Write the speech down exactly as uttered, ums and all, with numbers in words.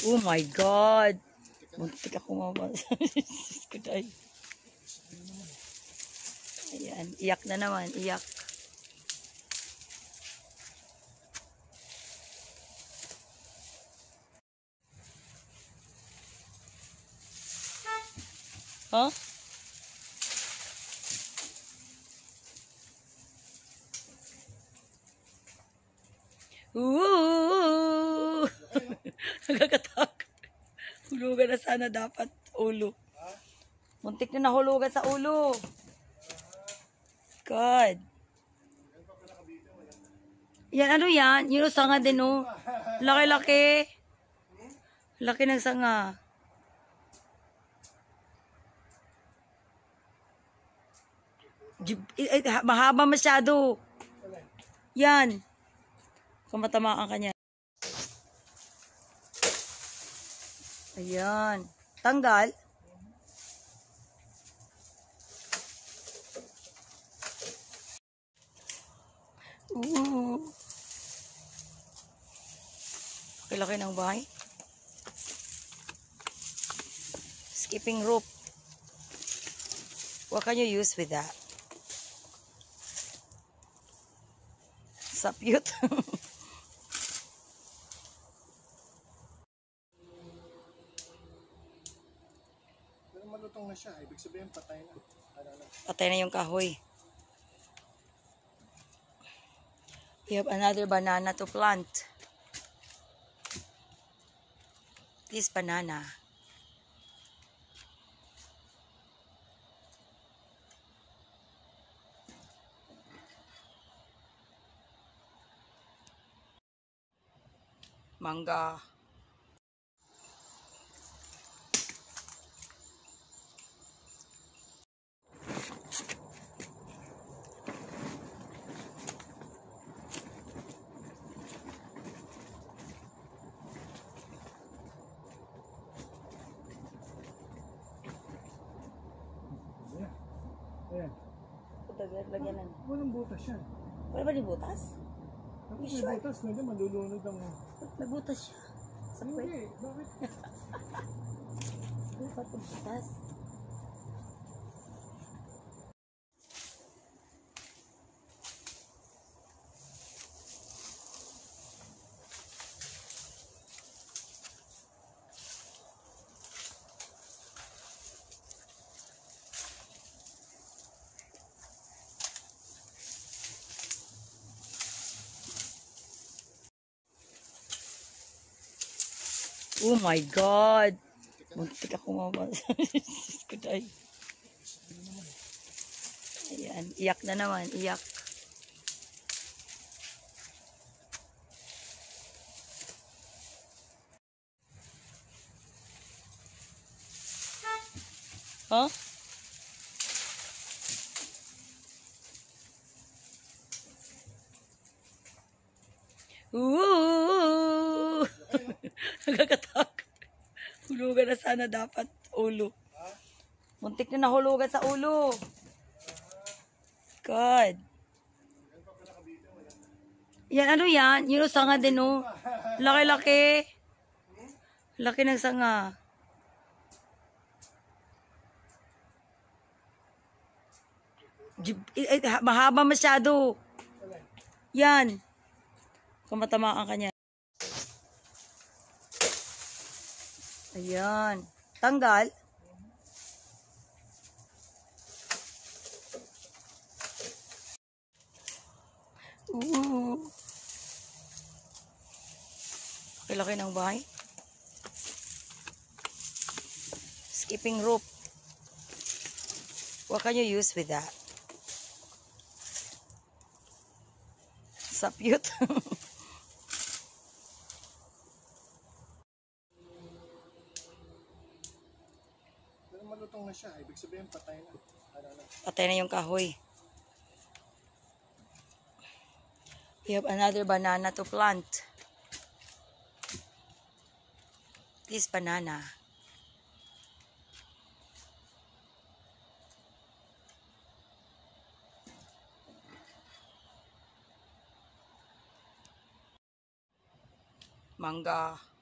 Oh my God. Muntik ako mabasa. Ayan, iyak na naman, iyak. Huh? Ooh! Nagkakatakot. Hulugan na sana dapat ulo. Muntik na nahulugan sa ulo. God. Yan, ano yan? Yung sanga din, oh. Laki-laki. Laki ng sanga. Eh, mahaba masyado. Yan. Kung matamaan ka niya. Ayan. Tanggal. Ooh. Laki-laki ng bahay. Skipping rope. What can you use with that? Sapyut. Pero malutong na siya. Ibig sabihin patay na. Patay na yung kahoy. You have another banana to plant. This banana. Mangga. Ayan. Putagat, lagyan na. Walang butas siya. Wala ba di butas? Tapos may butas, hindi malulunod ang... May butas siya. Sa puwet. Hindi, bakit? Hindi pa ito butas. Oh my God. Muntik ako mabasa. Ayan, iyak na naman, iyak. Huh? Ooh! Nagkakatakot. Hulugan na sana dapat ulo. Muntik na nahulugan sa ulo. God. Yan, ano yan? Yung sanga din, oh. Laki-laki. Laki ng sanga. Eh, mahaba masyado. Yan. Kung matamaan ka niya. Ayan. Tanggal. Ooh. Laki ng bahay. Skipping rope. What can you use with that? Sapyut. Pero malutong na siya. Ibig sabihin patay na. Patay na yung kahoy. You have another banana to plant. This banana. Mangga.